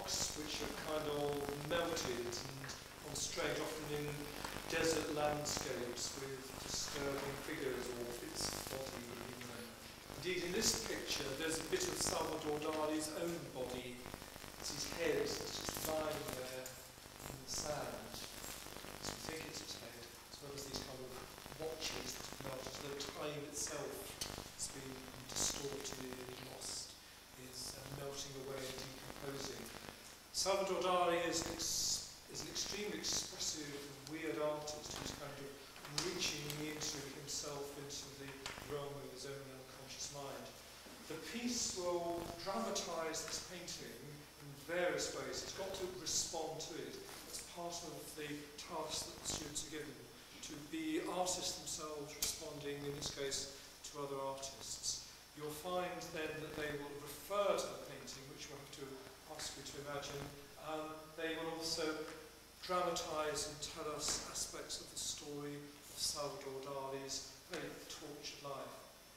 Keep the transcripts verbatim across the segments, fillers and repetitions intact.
rocks which are kind of melted and on strange, often in desert landscapes with disturbing figures or its body. You know. Indeed, in this picture, there's a bit of Salvador Dali's own body. It's his head, it's just lying there in the sand. So we think it's his head, as well as these kind of watches that have melted, as though time itself has been distorted, lost, is uh, melting away and decomposing. Salvador Dali is an, ex is an extremely expressive and weird artist who's kind of reaching into himself, into the realm of his own unconscious mind. The piece will dramatise this painting in various ways. It's got to respond to it. That's part of the task that the students are given, to be artists themselves responding, in this case, to other artists. You'll find then that they will refer to the painting, which we'll have to ask you to imagine. Um, they will also dramatise and tell us aspects of the story of Salvador Dali's very tortured life.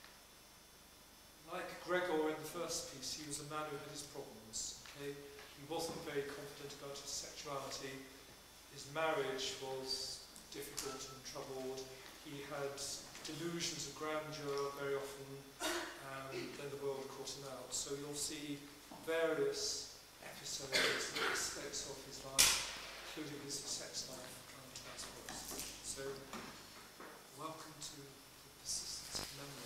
Like Gregor in the first piece, he was a man who had his problems. Okay? He wasn't very confident about his sexuality. His marriage was difficult and troubled. He had delusions of grandeur very often, and then the world caught him out. So you'll see various episodes and aspects of his life, including his sex life, as well. So, welcome to the persistence of memory.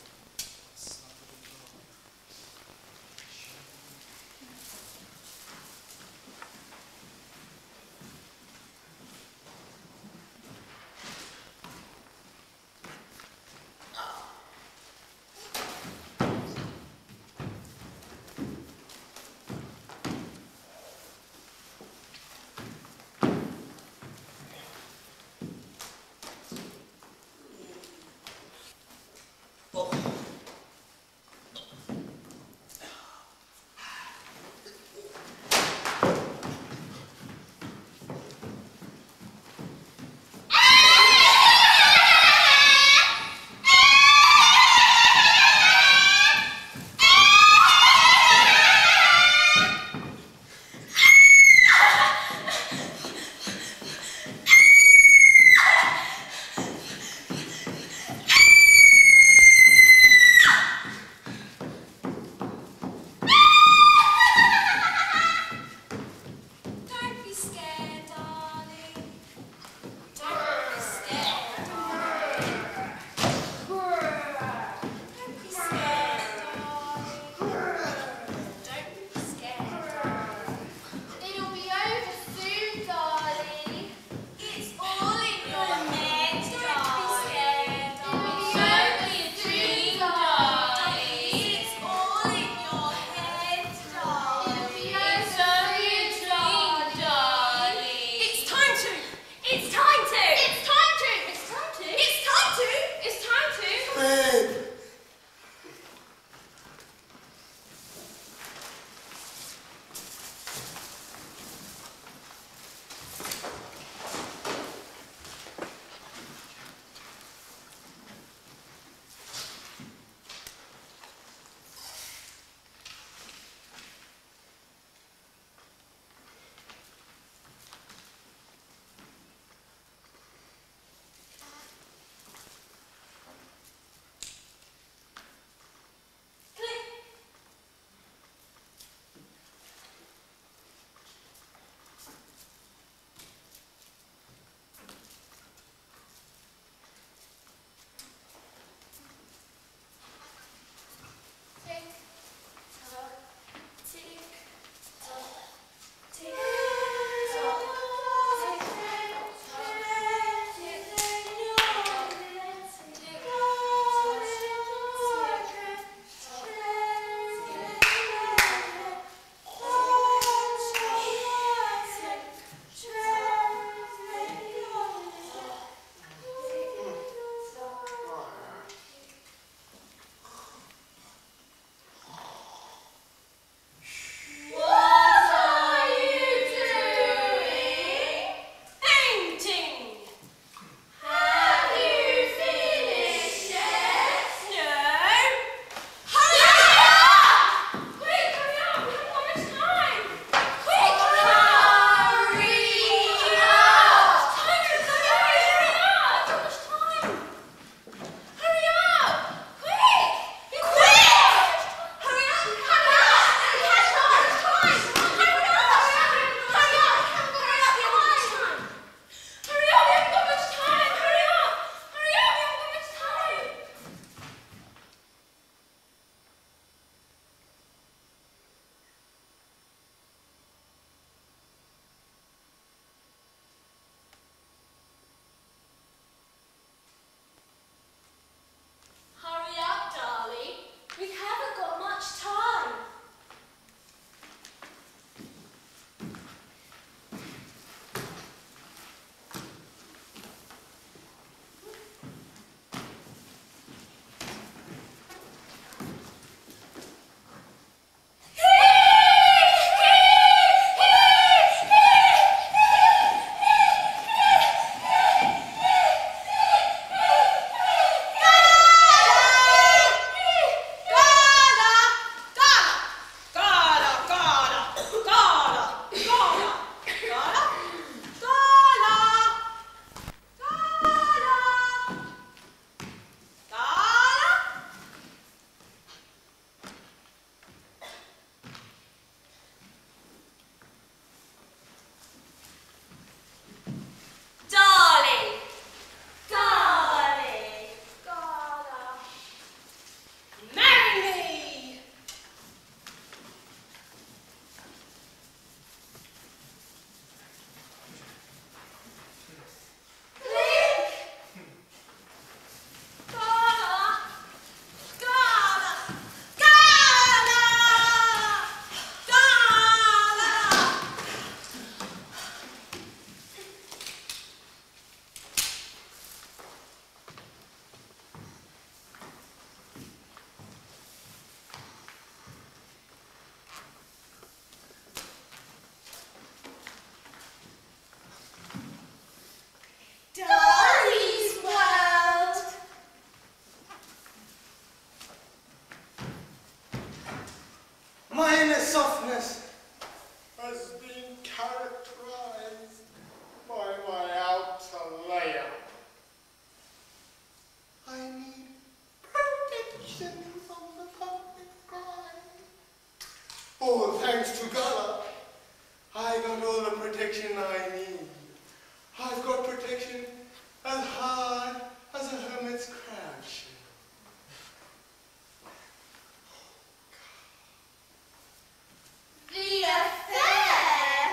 has been characterized by my outer layer. I need protection from the public eye. Oh, thanks to God, I got all the protection I need. I've got protection as hard as a hermit's crab shell. The affair!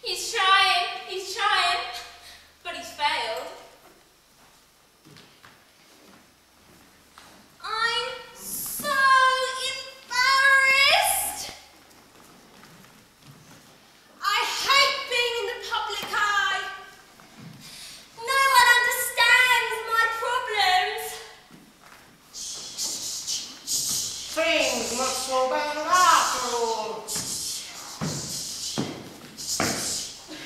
He's trying, he's trying, but he's failed. I'm so embarrassed. I hate being in the public eye. No one understands my problems. Things not so bad after all.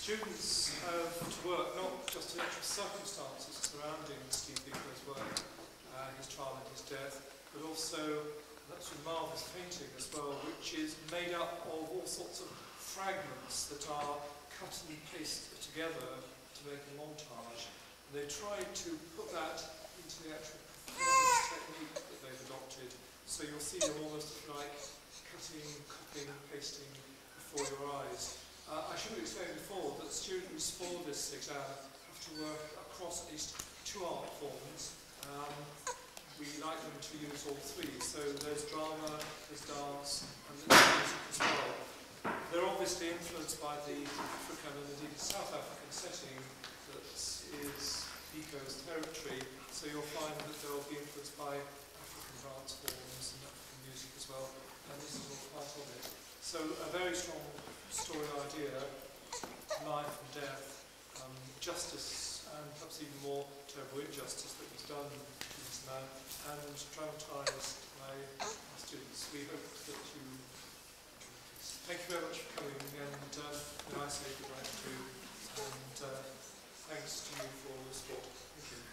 Students have to work not just in actual circumstances surrounding Steve Biko's work, uh, his trial and his death, but also, that's a marvellous painting as well, which is made up of all sorts of fragments that are cut and pasted together to make a montage. And they've tried to put that into the actual performance technique that they've adopted. So you'll see them almost like cutting, copying, pasting before your eyes. Uh, I should have explained before that students for this exam have to work across at least two art forms. Um, we like them to use all three, so there's drama, there's dance, and there's music as well. They're obviously influenced by the African and indeed South African setting that is Biko's territory, so you'll find that they'll be influenced by African dance forms and African music as well, and this is all part of it. So a very strong story idea, life and death, um, justice, and perhaps even more terrible injustice that was done to this man, and dramatised by our students. We hope that you thank you very much for coming, and uh, may I say good night to you, and uh, thanks to you for all the support. Thank you.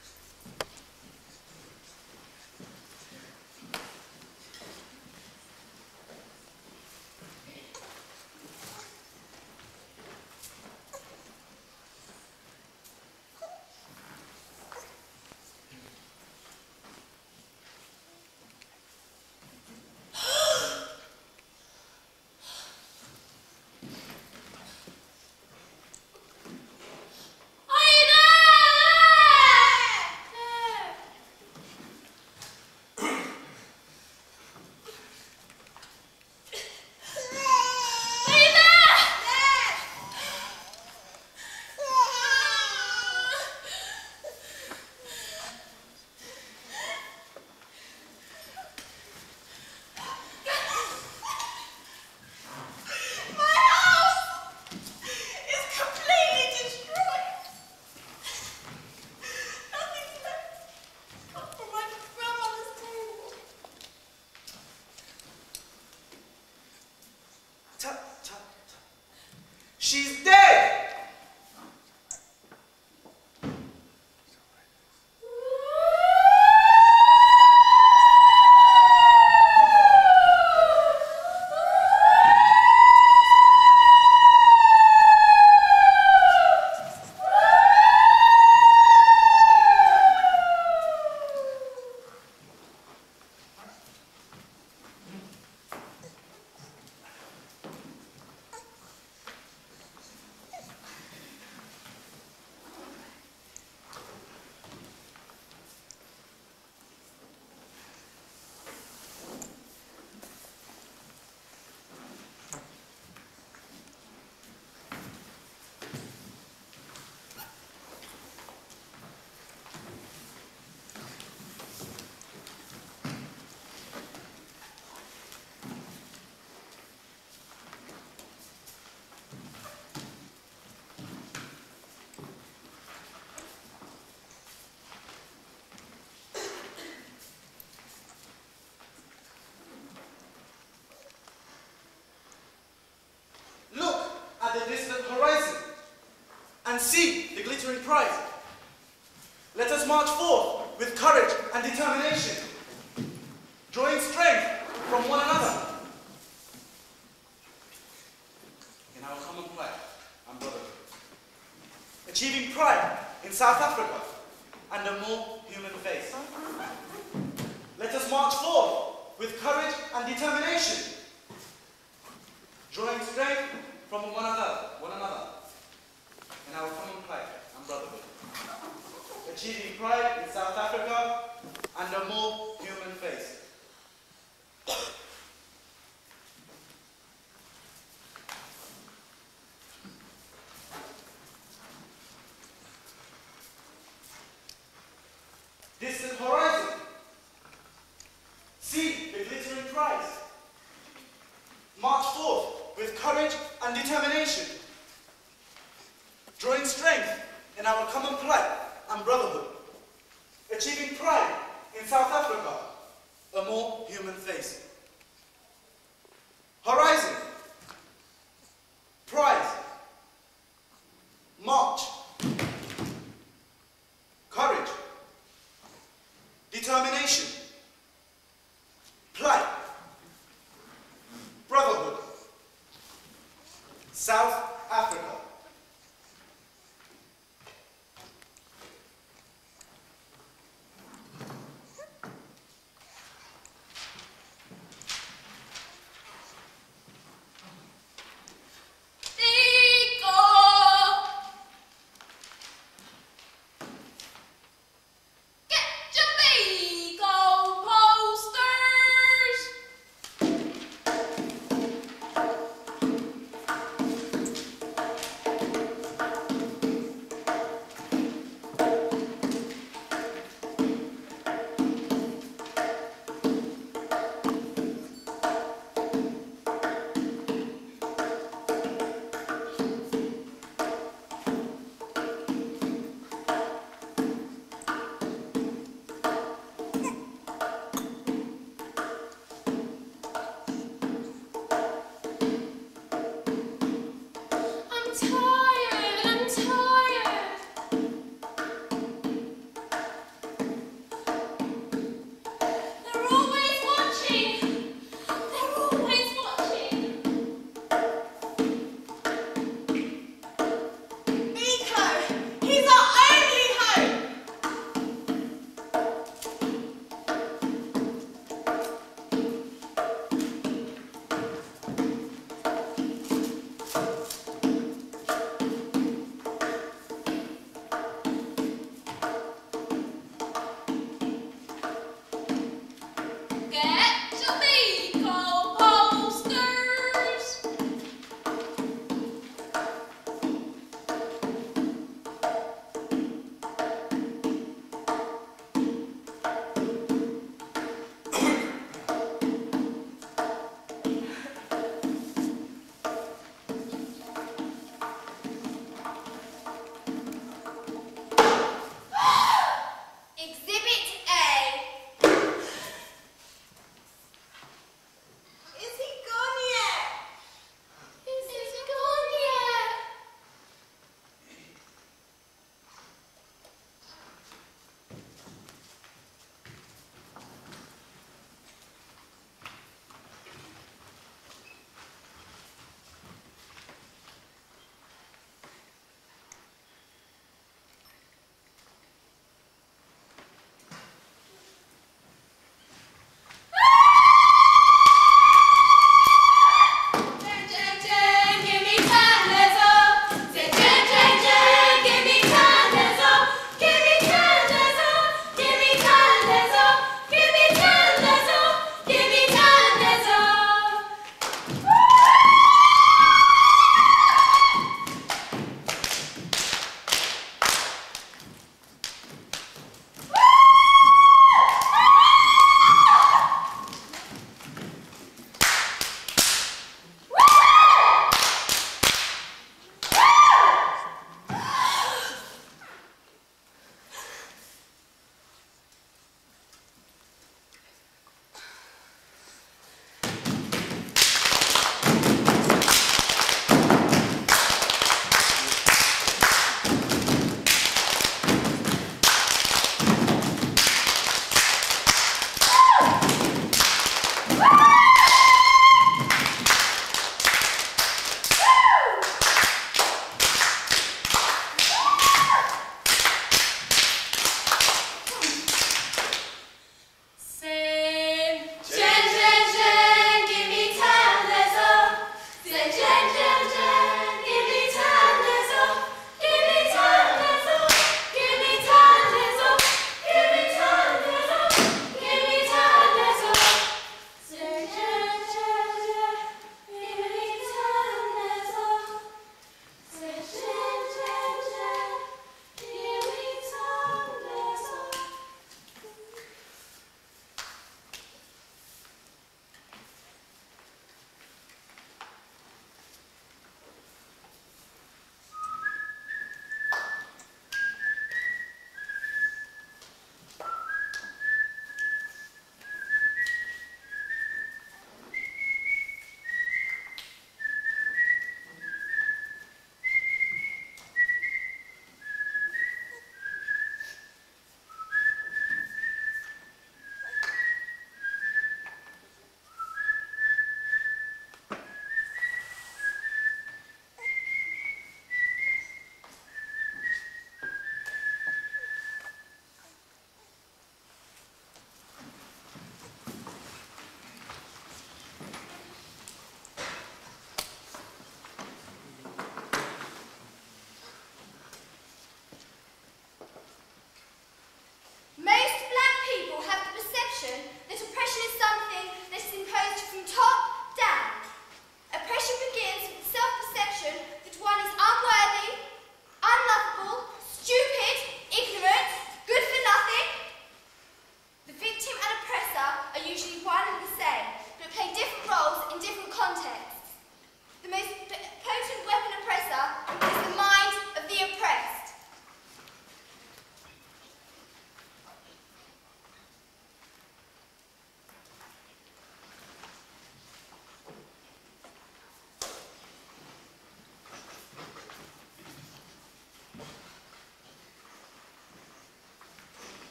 She's dead! The distant horizon and see the glittering prize. Let us march forth with courage and determination, drawing strength from one another in our common plight and brotherhood, achieving pride in South Africa and a more human face. Let us march forth with courage and determination, drawing strength from one another, one another, in our common pride and brotherhood, achieving pride in South Africa and a more human face. Distant horizon, see the glittering prize. March forth with courage and determination, drawing strength in our common plight and brotherhood, achieving pride in South Africa, a more human face. Horizon, prize, South Africa.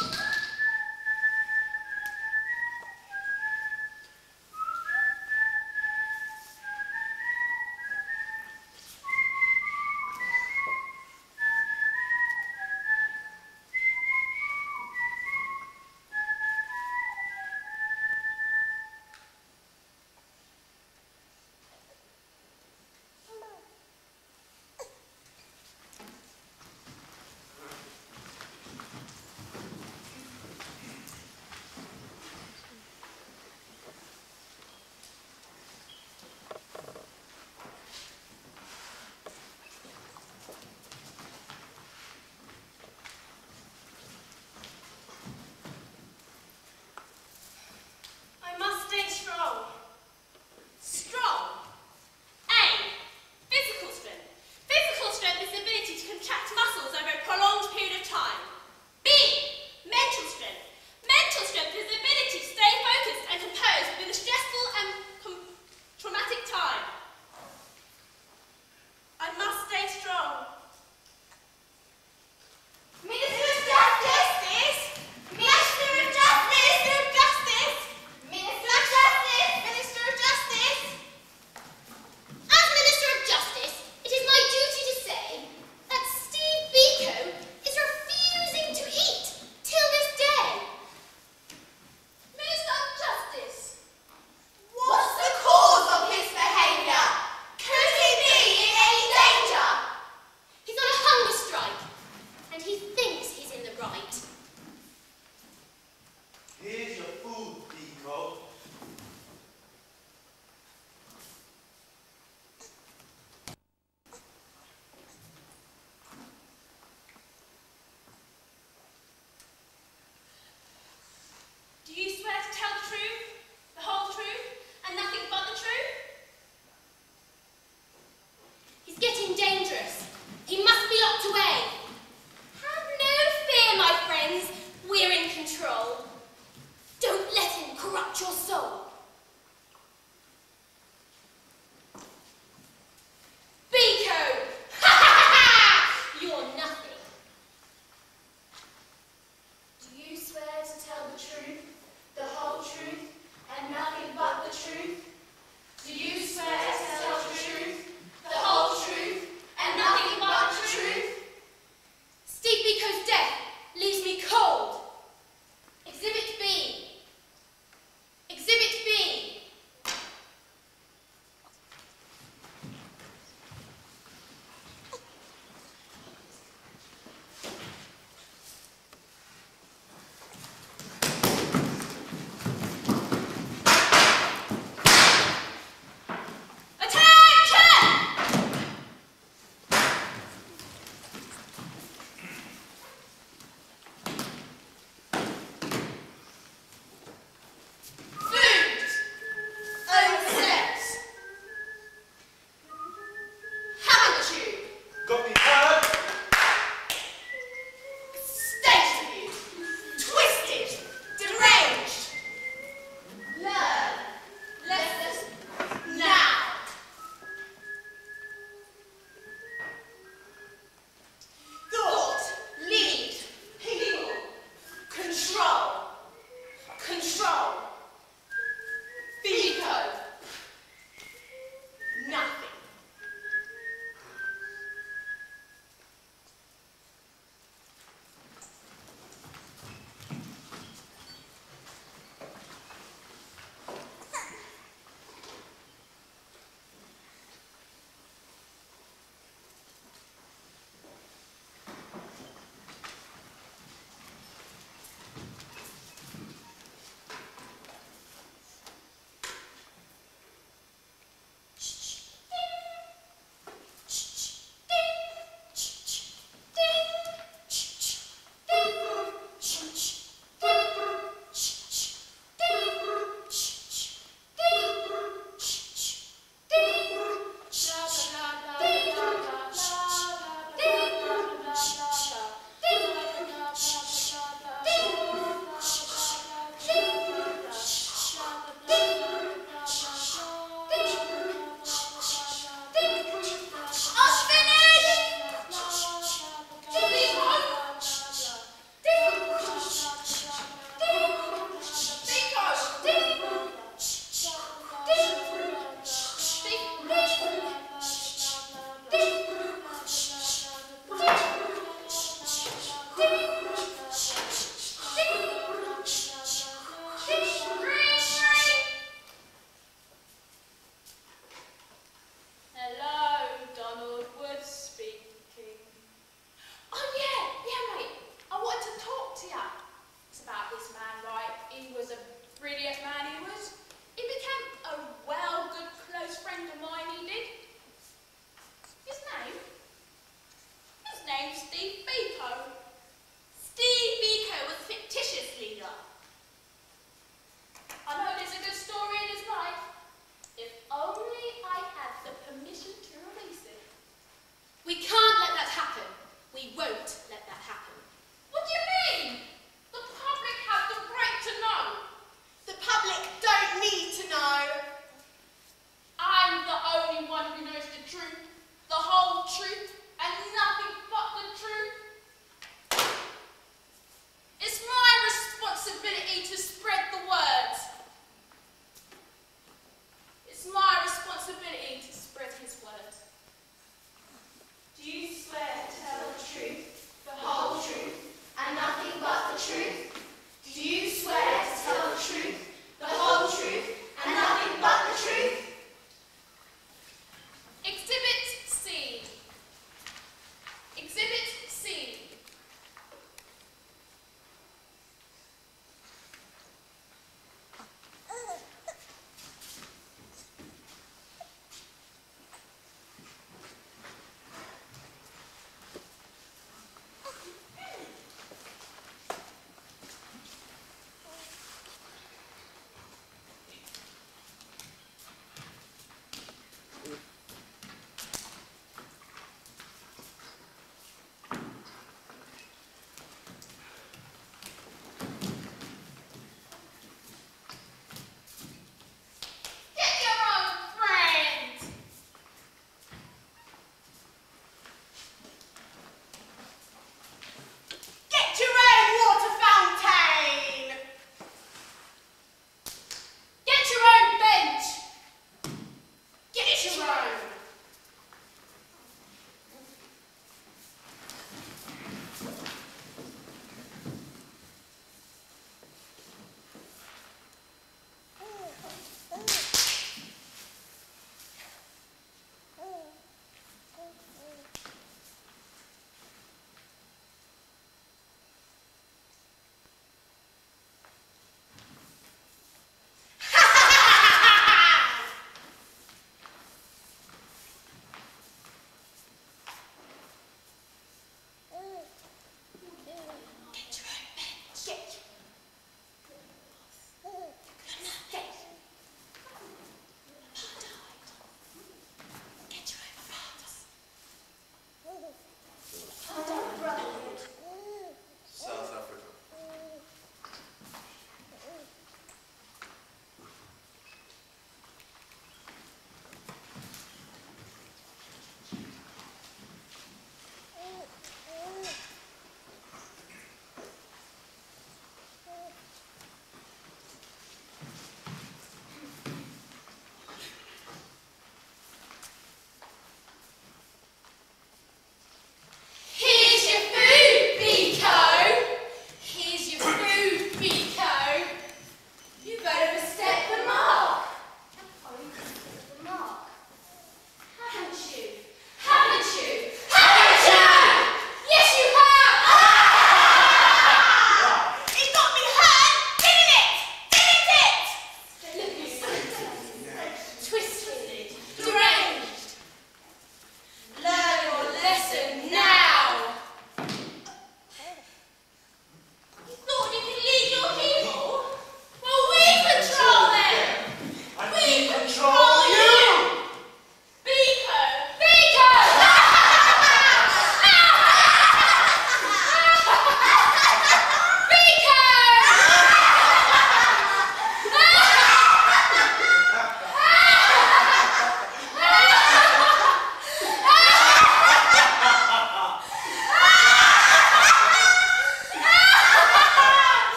Bye.